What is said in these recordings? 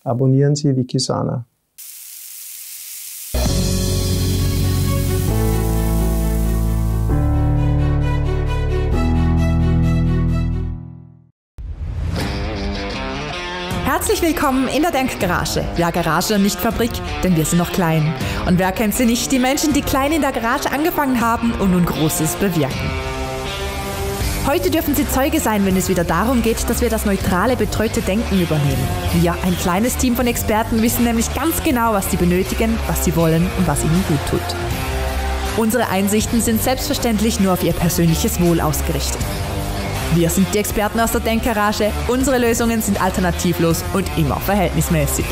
Abonnieren Sie Wikisana. Herzlich willkommen in der Denkgarage. Ja, Garage und nicht Fabrik, denn wir sind noch klein. Und wer kennt sie nicht? Die Menschen, die klein in der Garage angefangen haben und nun Großes bewirken. Heute dürfen Sie Zeuge sein, wenn es wieder darum geht, dass wir das neutrale, betreute Denken übernehmen. Wir, ein kleines Team von Experten, wissen nämlich ganz genau, was sie benötigen, was sie wollen und was ihnen gut tut. Unsere Einsichten sind selbstverständlich nur auf Ihr persönliches Wohl ausgerichtet. Wir sind die Experten aus der Denkgarage. Unsere Lösungen sind alternativlos und immer verhältnismäßig.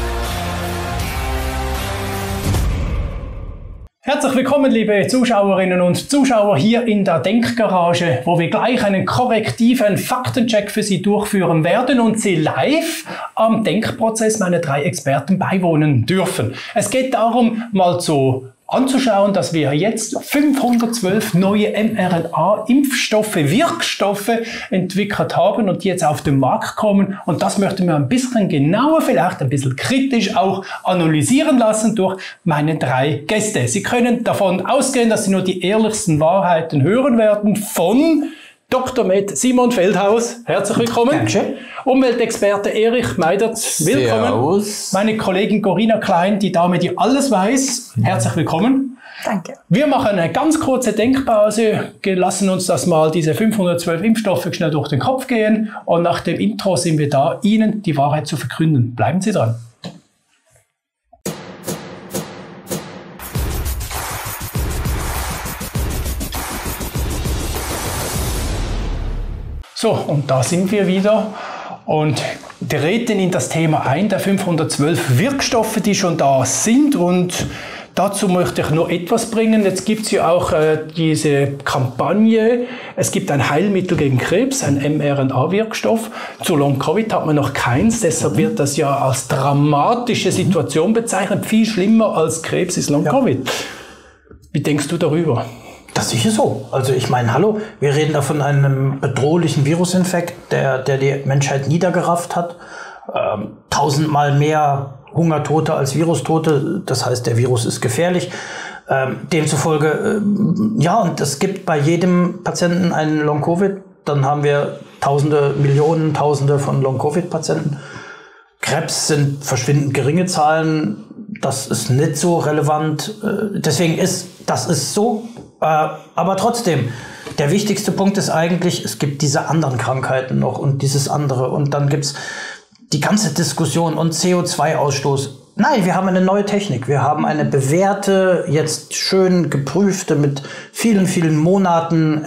Herzlich willkommen, liebe Zuschauerinnen und Zuschauer, hier in der Denkgarage, wo wir gleich einen korrektiven Faktencheck für Sie durchführen werden und Sie live am Denkprozess meiner 3 Experten beiwohnen dürfen. Es geht darum, mal anzuschauen, dass wir jetzt 512 neue mRNA-Impfstoffe, Wirkstoffe entwickelt haben und die jetzt auf den Markt kommen. Und das möchten wir ein bisschen genauer, vielleicht ein bisschen kritisch auch analysieren lassen durch meine 3 Gäste. Sie können davon ausgehen, dass Sie nur die ehrlichsten Wahrheiten hören werden von Dr. Med Simon Feldhaus, herzlich willkommen. Dankeschön. Umweltexperte Erich Meidert, willkommen. Servus. Meine Kollegin Corinna Klein, die Dame, die alles weiß, herzlich willkommen. Danke. Wir machen eine ganz kurze Denkpause, lassen uns das mal, diese 512 Impfstoffe schnell durch den Kopf gehen und nach dem Intro sind wir da, Ihnen die Wahrheit zu verkünden. Bleiben Sie dran. So, und da sind wir wieder und treten in das Thema ein, der 512 Wirkstoffe, die schon da sind, und dazu möchte ich noch etwas bringen. Jetzt gibt es ja auch diese Kampagne, es gibt ein Heilmittel gegen Krebs, ein mRNA-Wirkstoff. Zu Long-Covid hat man noch keins, deshalb wird das ja als dramatische Situation bezeichnet. Viel schlimmer als Krebs ist Long-Covid. Ja. Wie denkst du darüber? Das ist sicher so. Also ich meine, hallo, wir reden da von einem bedrohlichen Virusinfekt, der die Menschheit niedergerafft hat. 1000-mal mehr Hungertote als Virustote. Das heißt, der Virus ist gefährlich. Demzufolge, ja, und es gibt bei jedem Patienten einen Long-Covid. Dann haben wir Tausende, Millionen, Tausende von Long-Covid-Patienten. Krebs sind verschwindend geringe Zahlen. Das ist nicht so relevant. Deswegen das ist so. Aber trotzdem, der wichtigste Punkt ist eigentlich, es gibt diese anderen Krankheiten noch und dieses andere. Und dann gibt es die ganze Diskussion und CO2-Ausstoß. Nein, wir haben eine neue Technik. Wir haben eine bewährte, jetzt schön geprüfte, mit vielen, vielen Monaten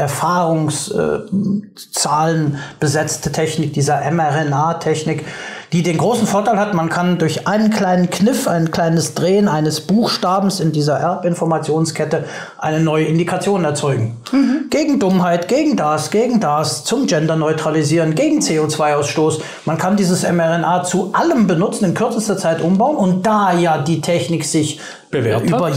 Erfahrungszahlen besetzte Technik, dieser mRNA-Technik, die den großen Vorteil hat, man kann durch einen kleinen Kniff, ein kleines Drehen eines Buchstabens in dieser Erbinformationskette eine neue Indikation erzeugen. Mhm. Gegen Dummheit, gegen das, zum Gender neutralisieren, gegen CO2-Ausstoß. Man kann dieses mRNA zu allem benutzen, in kürzester Zeit umbauen, und da ja die Technik sich über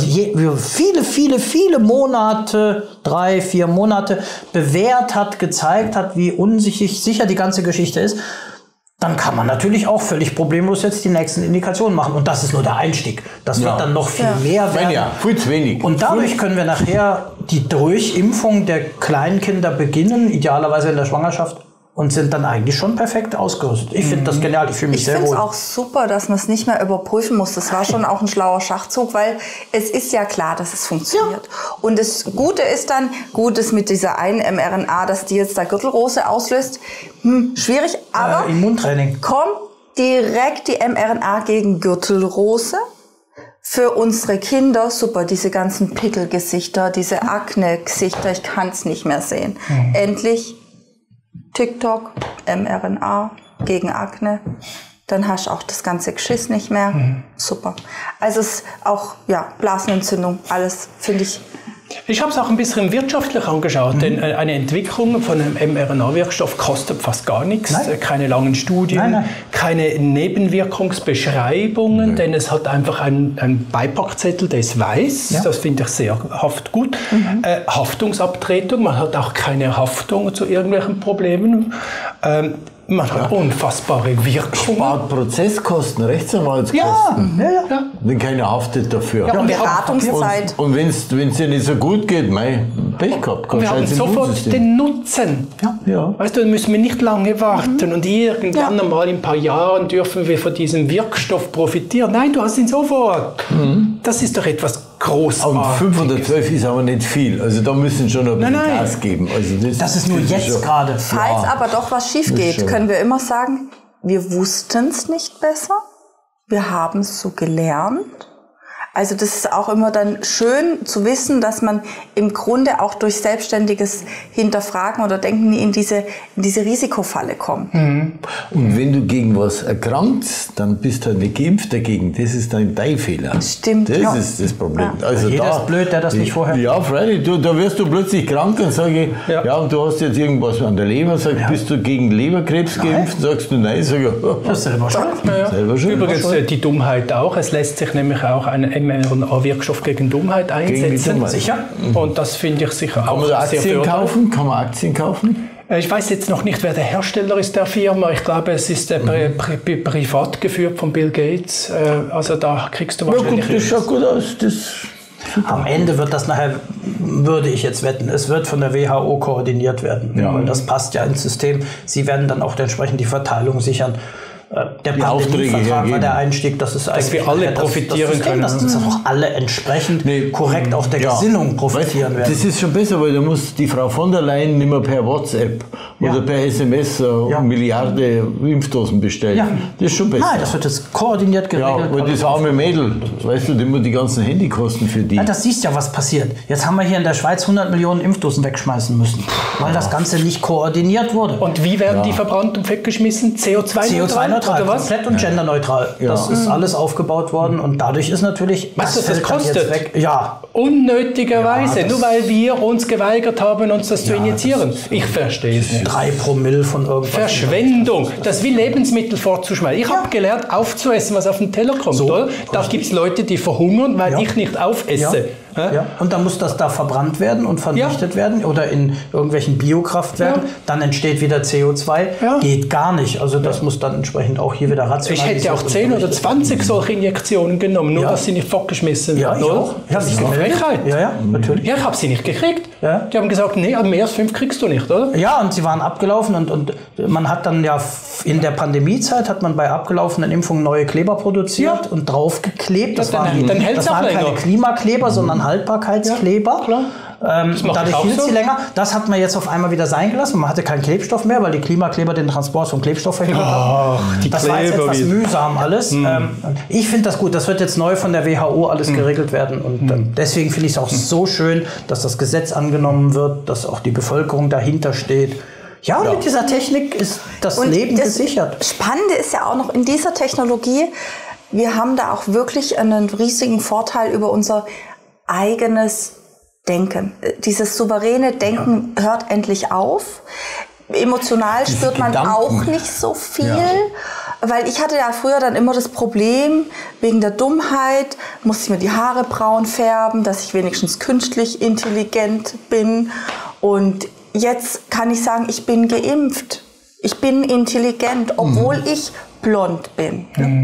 viele Monate, 3-4 Monate bewährt hat, gezeigt hat, wie sicher die ganze Geschichte ist, dann kann man natürlich auch völlig problemlos jetzt die nächsten Indikationen machen. Und das ist nur der Einstieg. Das wird dann noch viel mehr werden. Ja, viel zu wenig. Und dadurch können wir nachher die Durchimpfung der Kleinkinder beginnen, idealerweise in der Schwangerschaft, und sind dann eigentlich schon perfekt ausgerüstet. Ich finde das genial, ich fühle mich sehr wohl. Ich finde es auch super, dass man es nicht mehr überprüfen muss. Das war schon auch ein schlauer Schachzug, weil es ist ja klar, dass es funktioniert. Ja. Und das Gute ist dann, mit dieser einen mRNA, dass die jetzt da Gürtelrose auslöst, schwierig, aber Immuntraining. Kommt direkt die mRNA gegen Gürtelrose. Für unsere Kinder super, diese ganzen Pickelgesichter, diese Akne-Gesichter, ich kann es nicht mehr sehen. Endlich TikTok, mRNA gegen Akne, dann hast du auch das ganze Geschiss nicht mehr. Super. Also es ist auch, Blasenentzündung, alles finde ich. Ich habe es auch ein bisschen wirtschaftlich angeschaut, denn eine Entwicklung von einem mRNA-Wirkstoff kostet fast gar nichts. Nein. Keine langen Studien, keine Nebenwirkungsbeschreibungen, denn es hat einfach einen Beipackzettel, der ist weiß. Das finde ich sehr gut. Haftungsabtretung, man hat auch keine Haftung zu irgendwelchen Problemen. Man hat unfassbare Wirkungen. Spart Prozesskosten, Rechtsanwaltskosten. Ja. Wenn keiner haftet dafür. Ja, und Beratungszeit. Und wenn es dir nicht so gut geht, Pech gehabt. Und wir haben sofort den Nutzen. Ja. Weißt du, da müssen wir nicht lange warten und irgendwann einmal in ein paar Jahren dürfen wir von diesem Wirkstoff profitieren. Nein, du hast ihn sofort. Das ist doch etwas Großartiges. Und 512 ist aber nicht viel. Also da müssen schon ein bisschen Gas geben. Also Das ist nur jetzt gerade. Falls aber doch was schief geht, können wir immer sagen, wir wussten es nicht besser, wir haben es so gelernt. Also das ist auch immer dann schön zu wissen, dass man im Grunde auch durch selbstständiges Hinterfragen oder Denken in diese Risikofalle kommt. Und wenn du gegen was erkrankst, dann bist du halt nicht geimpft dagegen. Das ist dann dein Fehler. Stimmt. Das ist das Problem. Ja. Also Jeder ist blöd, der das nicht vorher... Ja, freilich. Da wirst du plötzlich krank und sage ja, und du hast jetzt irgendwas an der Leber. Bist du gegen Leberkrebs geimpft? Sagst du nein? Sag ich, Das ist selber schuld. selber schuld. Übrigens die Dummheit auch. Es lässt sich nämlich auch ein mRNA-Wirkstoff gegen Dummheit einsetzen. Dummheit. Sicher. Und das finde ich sicher Kann auch man da sehr Aktien förderlich. kaufen? Kann man Aktien kaufen? Ich weiß jetzt noch nicht, wer der Hersteller ist der Firma. Ich glaube, es ist privat geführt von Bill Gates. Also da kriegst du Ja wahrscheinlich... gut, das schaut gut aus. Am Ende wird das nachher, würde ich jetzt wetten, es wird von der WHO koordiniert werden. Ja. Weil das passt ja ins System. Sie werden dann auch entsprechend die Verteilung sichern. Der Die Aufträge Pandemievertrag war hergeben. der Einstieg, das ist eigentlich wir alle profitieren System, können. dass uns auch alle entsprechend korrekt auch der Gesinnung profitieren werden. Das ist schon besser, weil da muss die Frau von der Leyen nicht mehr per WhatsApp oder per SMS eine Milliarde Impfdosen bestellen. Ja. Das ist schon besser. Nein, das wird jetzt koordiniert geregelt. Ja, weil das arme Mädel, weißt du, die muss die ganzen Handykosten für die. Ja, das siehst ja, was passiert. Jetzt haben wir hier in der Schweiz 100 Millionen Impfdosen wegschmeißen müssen, weil das Ganze nicht koordiniert wurde. Und wie werden die verbrannt und weggeschmissen? CO2-neutral CO2-neutral, oder was? komplett und genderneutral. Ja. Das ist alles aufgebaut worden und dadurch ist natürlich... Weißt du, was das fällt dann kostet? jetzt weg. Ja. Unnötigerweise, Ja, das- nur weil wir uns geweigert haben, uns das zu injizieren. Ich verstehe es nicht. 3 Promille von irgendwas. Verschwendung. Das ist wie Lebensmittel fortzuschmeißen. Ich habe gelernt, aufzuessen, was auf den Teller kommt. Oder? Da gibt es Leute, die verhungern, weil ich nicht aufesse. Ja. Und dann muss das da verbrannt werden und vernichtet werden oder in irgendwelchen Biokraftwerken. Ja. Dann entsteht wieder CO2. Ja. Geht gar nicht. Also das muss dann entsprechend auch hier wieder Ich rationalisiert hätte auch 10 oder 20 solche Injektionen genommen, nur dass sie nicht fortgeschmissen Ja, werden. ich oder? auch. Ja, Das ist ich eine gemeldet. Frechheit. Ja, natürlich. Ja, ich habe sie nicht gekriegt. Ja. Die haben gesagt, nee, mehr als 5 kriegst du nicht, oder? Ja, und sie waren abgelaufen und man hat dann ja in der Pandemiezeit hat man bei abgelaufenen Impfungen neue Kleber produziert und draufgeklebt. Das Ja, dann waren, hält's das auch waren keine länger. Klimakleber, sondern Haltbarkeitskleber. Klar. Das macht Dadurch auch hielt so. sie länger. Das hat man jetzt auf einmal wieder sein gelassen. Man hatte keinen Klebstoff mehr, weil die Klimakleber den Transport vom Klebstoff verhindert haben. die Das war jetzt Kleber etwas wieder. mühsam alles. Ich finde das gut. Das wird jetzt neu von der WHO alles geregelt werden. Und deswegen finde ich es auch so schön, dass das Gesetz angenommen wird, dass auch die Bevölkerung dahinter steht. Ja, und mit dieser Technik ist das Leben gesichert. Spannende ist ja auch noch in dieser Technologie, wir haben da auch wirklich einen riesigen Vorteil über unser eigenes Denken. Dieses souveräne Denken hört endlich auf. Emotional spürt man Gedanken. auch nicht so viel. Weil ich hatte ja früher dann immer das Problem, wegen der Dummheit musste ich mir die Haare braun färben, dass ich wenigstens künstlich intelligent bin. Und jetzt kann ich sagen, ich bin geimpft. Ich bin intelligent, obwohl ich blond bin.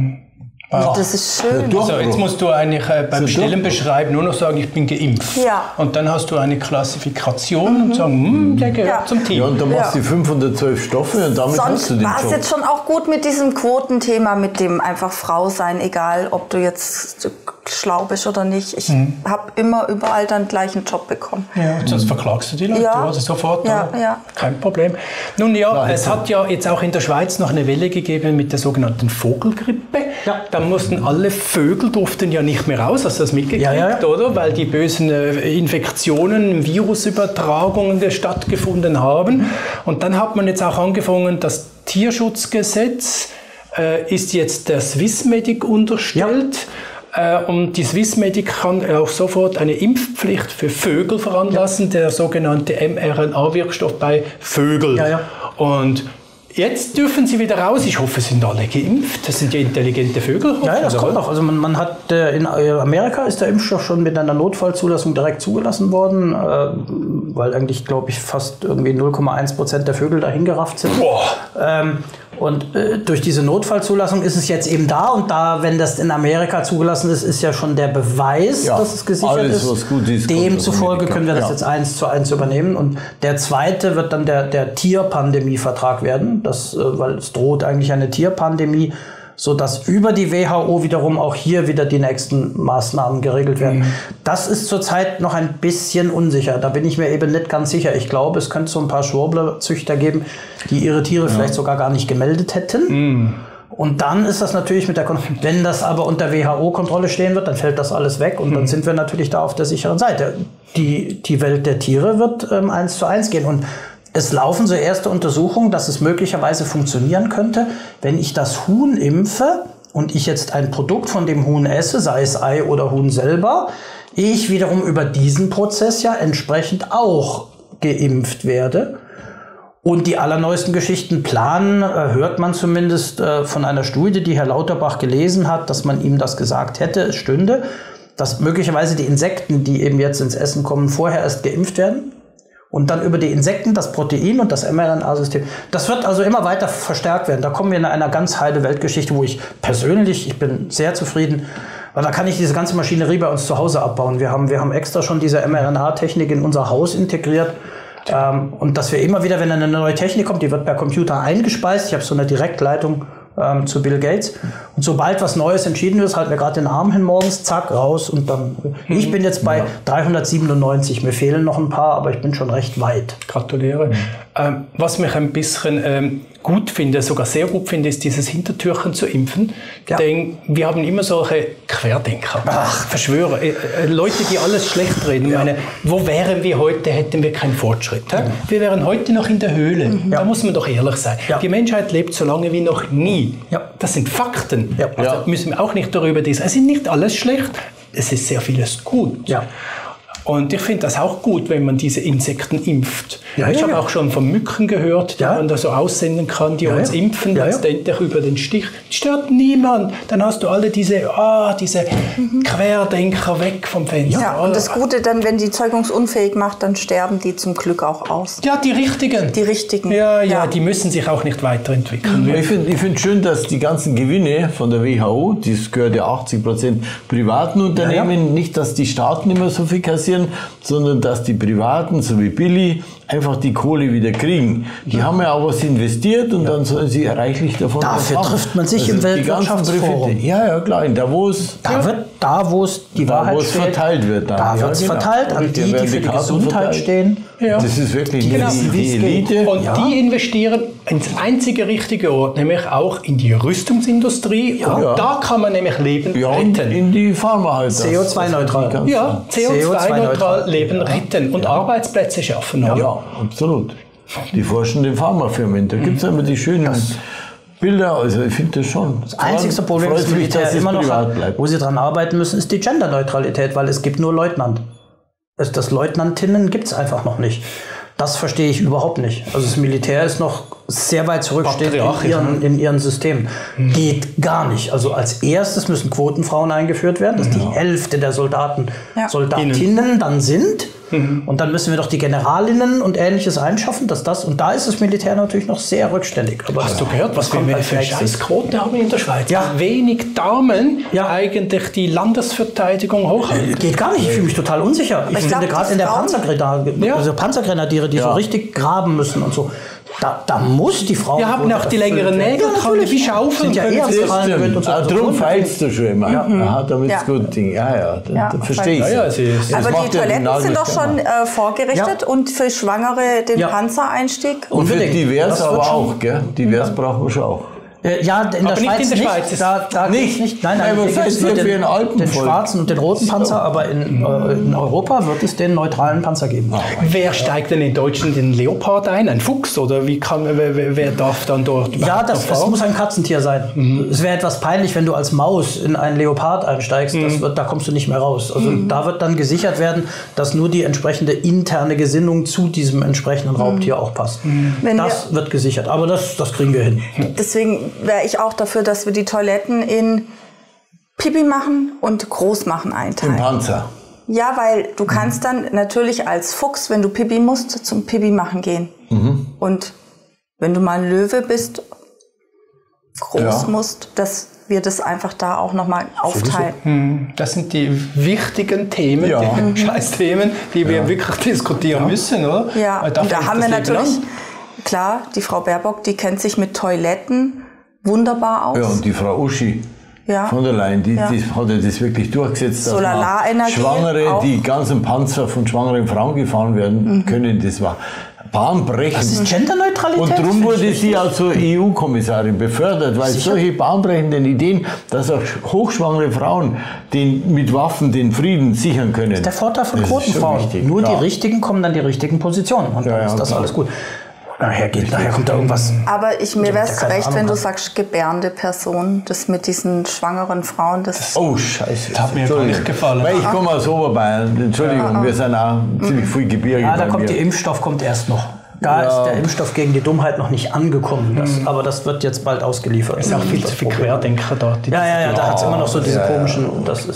Und das ist schön. Ja, So, jetzt musst du eigentlich beim Stellenbeschreiben nur noch sagen, ich bin geimpft. Ja. Und dann hast du eine Klassifikation und sagen, der gehört zum Team. Ja, und dann machst du 512 Stoffe und damit hast Sonst du den war es Job. jetzt schon auch gut mit diesem Quotenthema, mit dem einfach Frau sein, egal ob du jetzt schlau bist oder nicht. Ich habe immer überall dann gleich einen Job bekommen. Ja, sonst verklagst du die Leute, Ja. also sofort. Ja, oder? ja. Kein Problem. Nun ja, es hat ja jetzt auch in der Schweiz noch eine Welle gegeben mit der sogenannten Vogelgrippe. Ja. Da mussten alle Vögel durften ja nicht mehr raus, hast du das mitgekriegt, Ja. oder? Weil die bösen Infektionen, Virusübertragungen stattgefunden haben. Und dann hat man jetzt auch angefangen, das Tierschutzgesetz ist jetzt der Swissmedic unterstellt. Und die Swissmedic kann auch sofort eine Impfpflicht für Vögel veranlassen, der sogenannte mRNA-Wirkstoff bei Vögeln. Ja. Und Jetzt dürfen sie wieder raus. Ich hoffe, sind alle geimpft. Das sind ja intelligente Vögel. Ja, das kommt noch. Also man hat in Amerika ist der Impfstoff schon mit einer Notfallzulassung direkt zugelassen worden, weil eigentlich, glaube ich, fast irgendwie 0,1% der Vögel dahin gerafft sind. Und durch diese Notfallzulassung ist es jetzt eben da. Und da, wenn das in Amerika zugelassen ist, ist ja schon der Beweis, dass es gesichert alles, was gut ist. Demzufolge können wir das jetzt 1:1 übernehmen. Und der zweite wird dann der Tierpandemie-Vertrag werden. Weil es droht eigentlich eine Tierpandemie, sodass über die WHO wiederum auch hier wieder die nächsten Maßnahmen geregelt werden. Das ist zurzeit noch ein bisschen unsicher. Da bin ich mir eben nicht ganz sicher. Ich glaube, es könnte so ein paar Schwurbler-Züchter geben, die ihre Tiere vielleicht sogar gar nicht gemeldet hätten. Und dann ist das natürlich wenn das aber unter WHO-Kontrolle stehen wird, dann fällt das alles weg und dann sind wir natürlich da auf der sicheren Seite. Die Welt der Tiere wird 1:1 gehen und es laufen so erste Untersuchungen, dass es möglicherweise funktionieren könnte, wenn ich das Huhn impfe und ich jetzt ein Produkt von dem Huhn esse, sei es Ei oder Huhn selber, ich wiederum über diesen Prozess ja entsprechend auch geimpft werde. Und die allerneuesten Geschichten planen, hört man zumindest von einer Studie, die Herr Lauterbach gelesen hat, dass man ihm das gesagt hätte, es stünde, dass möglicherweise die Insekten, die eben jetzt ins Essen kommen, vorher erst geimpft werden. Und dann über die Insekten das Protein und das mRNA-System. Das wird also immer weiter verstärkt werden. Da kommen wir in einer ganz heile Weltgeschichte, wo ich bin sehr zufrieden, weil da kann ich diese ganze Maschinerie bei uns zu Hause abbauen. Wir haben extra schon diese mRNA-Technik in unser Haus integriert. Und dass wir immer wieder, wenn eine neue Technik kommt, die wird per Computer eingespeist. Ich habe so eine Direktleitung zu Bill Gates. Und sobald was Neues entschieden wird, halten wir gerade den Arm hin morgens, zack, raus und dann. Ich bin jetzt bei 397, mir fehlen noch ein paar, aber ich bin schon recht weit. Gratuliere. Was mich ein bisschen gut finde, sogar sehr gut finde, ist dieses Hintertürchen zu impfen. Ja. Denn wir haben immer solche Querdenker, Verschwörer, Leute, die alles schlecht reden. Ja. Ich meine, wo wären wir heute, hätten wir keinen Fortschritt. Ja. Wir wären heute noch in der Höhle. Da muss man doch ehrlich sein. Ja. Die Menschheit lebt so lange wie noch nie. Ja. Das sind Fakten. Ja. Also müssen wir auch nicht darüber diskutieren. Es ist nicht alles schlecht, es ist sehr vieles gut. Ja. Und ich finde das auch gut, wenn man diese Insekten impft. Ja, ich habe auch schon von Mücken gehört, die man da so aussenden kann, die uns impfen, letztendlich über den Stich. Stört niemand. Dann hast du alle diese Querdenker weg vom Fenster. Ja, und das Gute dann, wenn die zeugungsunfähig macht, dann sterben die zum Glück auch aus. Ja, die Richtigen. Die Richtigen. Ja, die müssen sich auch nicht weiterentwickeln. Ich finde schön, dass die ganzen Gewinne von der WHO, das gehört ja 80% privaten Unternehmen, nicht, dass die Staaten immer so viel kassieren, sondern dass die Privaten, so wie Billy, einfach die Kohle wieder kriegen. Die haben ja auch was investiert und dann sollen sie reichlich davon Dafür trifft man sich im Weltwirtschaftsforum. Ja, klar, in Davos. Wo es die Wahrheit steht, verteilt wird. Da wird es verteilt an die für die Gesundheit stehen. Ja. Das ist wirklich die Elite. Und die investieren ins einzige richtige Ort, nämlich auch in die Rüstungsindustrie. Ja. Und da kann man nämlich Leben retten. In die Pharma halt. CO2-neutral. Ja, CO2-neutral Leben retten und Arbeitsplätze schaffen. Ja, absolut. Die forschenden Pharmafirmen, da gibt es immer die schönen Bilder, also ich finde das schon. Das einzigste Problem ist, Militär immer noch hat, wo sie dran arbeiten müssen, ist die Genderneutralität, weil es gibt nur Leutnant. Das Leutnantinnen gibt es einfach noch nicht. Das verstehe ich überhaupt nicht. Also das Militär ist noch sehr weit zurückstehend in ihren Systemen. Geht gar nicht. Also als erstes müssen Quotenfrauen eingeführt werden, dass die Hälfte der Soldatinnen dann sind. Und dann müssen wir doch die Generalinnen und Ähnliches einschaffen, und da ist das Militär natürlich noch sehr rückständig. Aber hast du gehört, was wir für Scheißquote haben in der Schweiz? Ja. Wenig Damen eigentlich die Landesverteidigung hochhalten. Geht gar nicht, ich fühle mich total unsicher. Ich finde gerade in der Panzergrenadiere, die so richtig graben müssen und so. Da muss die Frau... Wir haben auch die längeren Nägel, wie Schaufeln. Sind ja eher darum feilst du schon immer. Damit es gut Ding. Ja, verstehe ich. Aber die Toiletten sind doch schon vorgerichtet und für Schwangere den Panzereinstieg. Und für divers aber auch, gell? Divers brauchen wir schon auch. Ja, in der Schweiz nicht in der Schweiz. Da nicht. Nein, was heißt nur für ein Alpenvolk? den schwarzen und den roten Panzer, aber in Europa wird es den neutralen Panzer geben. Wer steigt denn in Deutschland in den Leopard ein? Ein Fuchs? Oder wer darf dann dort Ja, das muss ein Katzentier sein. Es wäre etwas peinlich, wenn du als Maus in einen Leopard einsteigst. Da kommst du nicht mehr raus. Also da wird dann gesichert werden, dass nur die entsprechende interne Gesinnung zu diesem entsprechenden Raubtier auch passt. Das wird gesichert. Aber das kriegen wir hin. Deswegen wäre ich auch dafür, dass wir die Toiletten in Pipi machen und groß machen einteilen. Im Panzer. Ja, weil du kannst dann natürlich als Fuchs, wenn du Pipi musst, zum Pipi machen gehen. Und wenn du mal ein Löwe bist, groß musst, dass wir das einfach da auch nochmal aufteilen. Das sind die wichtigen Themen, die Scheißthemen, die wir wirklich diskutieren müssen, oder? Ja, und da haben wir natürlich, klar, die Frau Baerbock, die kennt sich mit Toiletten wunderbar aus. Ja, und die Frau Uschi von der Leyen, die hat ja das wirklich durchgesetzt, dass Schwangere, die ganzen Panzer von schwangeren Frauen gefahren werden können. Das war bahnbrechend. Das ist Genderneutralität. Und darum wurde sie als EU-Kommissarin befördert, weil solche bahnbrechenden Ideen, dass auch hochschwangere Frauen mit Waffen den Frieden sichern können. Das ist der Vorteil von Quotenfrauen. Nur die Richtigen kommen dann die richtigen Positionen. Und dann ist das alles gut. Nachher kommt da irgendwas. Aber mir wäre es recht, wenn du sagst, gebärende Person, das mit diesen schwangeren Frauen. Oh, scheiße. Das hat mir gar nicht gefallen. Weil ich komme aus Oberbayern. Entschuldigung, wir sind auch ziemlich viel Gebirge. Ja, da kommt der Impfstoff erst noch. Da ist der Impfstoff gegen die Dummheit noch nicht angekommen. Aber das wird jetzt bald ausgeliefert. Es ist auch viel zu viel Querdenker dort. Ja, da hat es immer noch so diese komischen...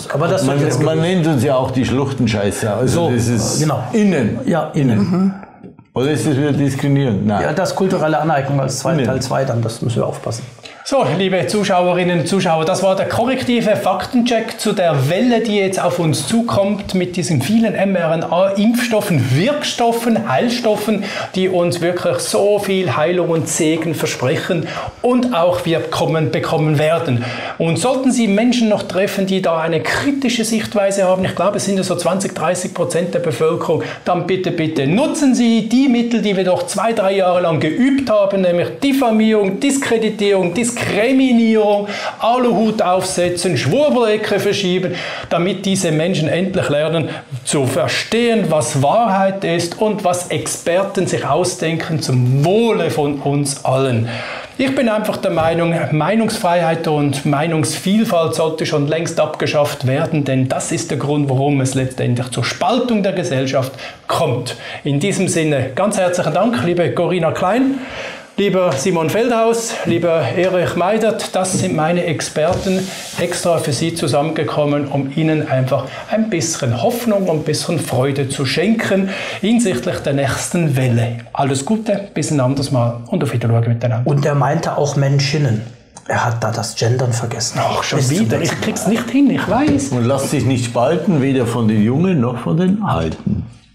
Man nennt uns ja auch die Schluchtenscheiße. Also das ist innen. Ja, innen. Oder ist das wieder diskriminierend? Nein. Ja, das ist kulturelle Aneignung als Teil 2 dann, das müssen wir aufpassen. So, liebe Zuschauerinnen und Zuschauer, das war der korrektive Faktencheck zu der Welle, die jetzt auf uns zukommt mit diesen vielen mRNA-Impfstoffen, Wirkstoffen, Heilstoffen, die uns wirklich so viel Heilung und Segen versprechen und auch wir bekommen werden. Und sollten Sie Menschen noch treffen, die da eine kritische Sichtweise haben, ich glaube, es sind ja so 20-30% der Bevölkerung, dann bitte nutzen Sie die Mittel, die wir doch 2-3 Jahre lang geübt haben, nämlich Diffamierung, Diskreditierung, Diskriminierung, Aluhut aufsetzen, Schwurbelecke verschieben, damit diese Menschen endlich lernen zu verstehen, was Wahrheit ist und was Experten sich ausdenken zum Wohle von uns allen. Ich bin einfach der Meinung, Meinungsfreiheit und Meinungsvielfalt sollte schon längst abgeschafft werden, denn das ist der Grund, warum es letztendlich zur Spaltung der Gesellschaft kommt. In diesem Sinne, ganz herzlichen Dank, liebe Corinna Klein. Lieber Simon Feldhaus, lieber Erich Meidert, das sind meine Experten extra für Sie zusammengekommen, um Ihnen einfach ein bisschen Hoffnung und ein bisschen Freude zu schenken hinsichtlich der nächsten Welle. Alles Gute, bis ein anderes Mal und auf Wiedersehen miteinander. Und er meinte auch Menschinnen. Er hat da das Gendern vergessen. Ach, schon wieder. Ich krieg's nicht hin, ich weiß. Und lasst sich nicht spalten, weder von den Jungen noch von den Alten.